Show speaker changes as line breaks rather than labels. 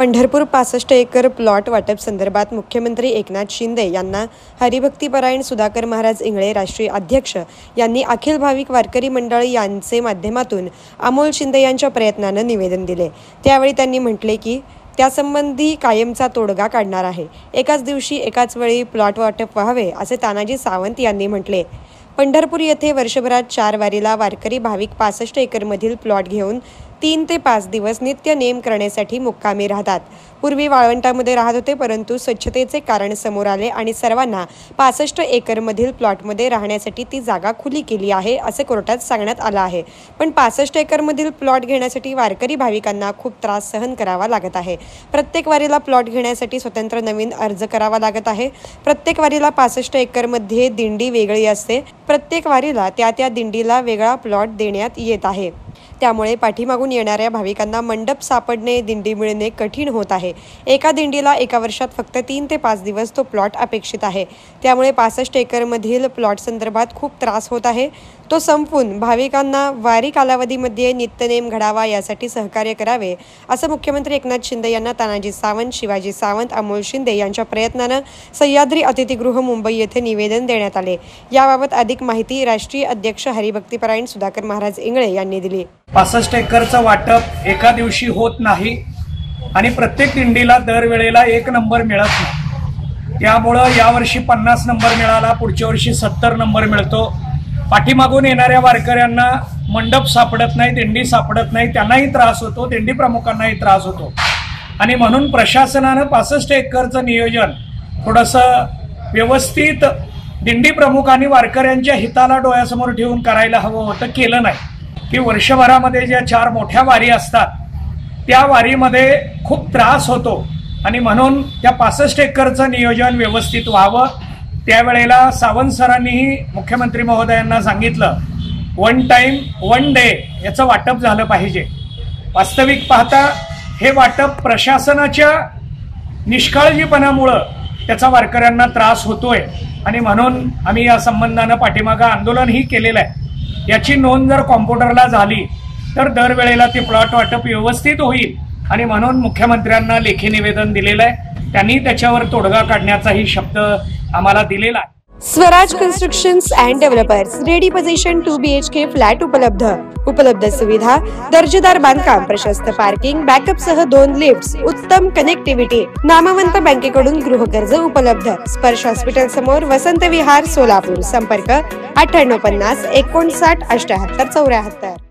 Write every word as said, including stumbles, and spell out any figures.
पंढरपूर पासष्ट acre plot वाटप संदर्भात मुख्यमंत्री एकनाथ शिंदे यांना हरिभक्तीपरायण सुधाकर महाराज इंगळे राष्ट्रीय अध्यक्ष यांनी अखिल भाविक वारकरी मंडळ यांचे माध्यमातून अमोल शिंदे यांच्या प्रयत्नाने निवेदन दिले। त्यावेळी त्यांनी म्हटले की त्यासंबंधी कायमचा तोडगा काढणार आहे। एकाच दिवशी एकाच वेळी प्लॉट वाटप व्हावे असे तानाजी सावंत यांनी म्हटले। पंढरपूर येथे वर्षभरात चार वारीला वारकरी भाविक पासष्ट एकरमधील प्लॉट घेऊन तीन ते पाच दिवस नित्य नेम करण्यासाठी मुक्कामी राहतात। पूर्वी वाळवंटामध्ये राहत होते, परंतु स्वच्छतेचे कारण समोर आले आणि सर्वांना पासष्ट एकरमधील प्लॉटमध्ये राहण्यासाठी ती जागा खुली केली आहे असे कोर्टात सांगण्यात आलं आहे। पण पासष्ट एकरमधील प्लॉट घेण्यासाठी वारकरी भाविकांना खूप त्रास सहन करावा लागत आहे। प्रत्येक वारीला प्लॉट घेण्यासाठी स्वतंत्र नवीन अर्ज करावा लागत आहे। प्रत्येक वारीला पासष्ट एकरमध्ये दिंडी वेगळी असते। प्रत्येक वारीला त्या त्या दिंडीला वेगळा प्लॉट देण्यात येत आहे। त्यामुळे पाठीमागून येणाऱ्या भाविकांना मंडप सापडणे, दिंडी मिळणे कठीण होत आहे। एका दिंडीला एका वर्षात फक्त तीन ते पाच दिवस तो प्लॉट अपेक्षित आहे। त्यामुळे पासष्ट एकरमधील प्लॉट संदर्भात खूप त्रास होत आहे। तो संपून भाविकांना वारी कालावधीमध्ये नित्यनेम घडावा यासाठी सहकार्य करावे असं मुख्यमंत्री एकनाथ शिंदे यांना तानाजी सावंत, शिवाजी सावंत, अमोल शिंदे यांच्या प्रयत्नानं सह्याद्री अतिथीगृह मुंबई येथे निवेदन देण्यात आले। याबाबत अधिक माहिती राष्ट्रीय अध्यक्ष हरिभक्तीपरायण सुधाकर महाराज इंगळे यांनी दिली।
पासष्ट एकरचं वाटप एका दिवशी होत नाही आणि प्रत्येक दिंडीला दरवेळेला एक नंबर मिळत नाही। त्यामुळं यावर्षी पन्नास नंबर मिळाला, पुढच्या वर्षी सत्तर नंबर मिळतो। पाठीमागून येणाऱ्या वारकऱ्यांना मंडप सापडत नाही, दिंडी सापडत नाही, त्यांनाही त्रास होतो, दिंडी प्रमुखांनाही त्रास होतो। आणि म्हणून प्रशासनानं पासष्ट एकरचं नियोजन थोडंसं व्यवस्थित दिंडी प्रमुखांनी वारकऱ्यांच्या हिताला डोळ्यासमोर ठेवून करायला हवं होतं, केलं नाही। की वर्षभरामध्ये ज्या चार मोठ्या वारी असतात त्या वारीमध्ये खूप त्रास होतो आणि म्हणून त्या पासष्ट एकरचं नियोजन व्यवस्थित व्हावं। त्यावेळेला सावंत सरांनीही मुख्यमंत्री महोदयांना सांगितलं वन टाइम वन डे याचं वाटप झालं पाहिजे। वास्तविक पाहता हे वाटप प्रशासनाच्या निष्काळजीपणामुळं त्याचा वारकऱ्यांना त्रास होतोय आणि म्हणून आम्ही या संबंधानं पाठीमागं आंदोलनही केलेलं आहे। याची नोंद जर कॉम्प्युटरला झाली तर दरवेळेला ते प्लॉट वाटप व्यवस्थित होईल आणि म्हणून मुख्यमंत्र्यांना लेखी निवेदन दिलेलं आहे। त्यांनी त्याच्यावर तोडगा काढण्याचाही शब्द आम्हाला दिलेला आहे।
Swaraj constructions and developers ready position two B H K flat उपलब्ध उपलब्ध सुविधा दर्जेदार बांधकाम, प्रशस्त पार्किंग, बॅकअप सह दोन लिफ्ट्स, उत्तम कनेक्टिव्हिटी, नामवंत बँकेकडून गृहकर्ज उपलब्ध। स्पर्श हॉस्पिटल समोर, वसंत विहार, सोलापूर। संपर्क अठ्ठ्याण्णव पन्नास एकोणसाठ अठ्याहत्तर चौऱ्याहत्तर।